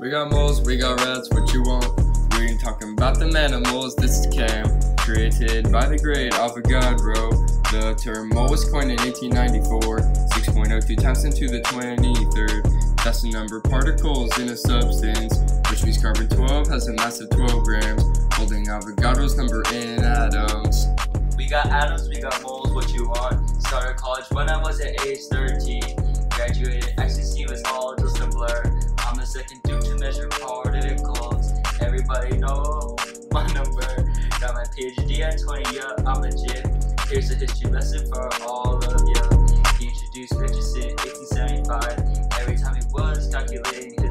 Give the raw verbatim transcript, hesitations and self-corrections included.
We got moles, we got rats, what you want? We ain't talking about them animals, this is Chem. Created by the great Avogadro. The term mole was coined in eighteen ninety-four, six point oh two times into the twenty-third. That's the number of particles in a substance, which means carbon twelve has a mass of twelve grams, holding Avogadro's number in atoms. We got atoms, we got moles, what you want? Started college when I was at age thirteen. Graduated, ecstasy was all just a blur. I'm the second dude to measure particles. Everybody know my number. Got my P H D at twenty, yeah, I'm legit. Here's a history lesson for all of ya. He introduced pictures in eighteen seventy-five. Every time he was calculating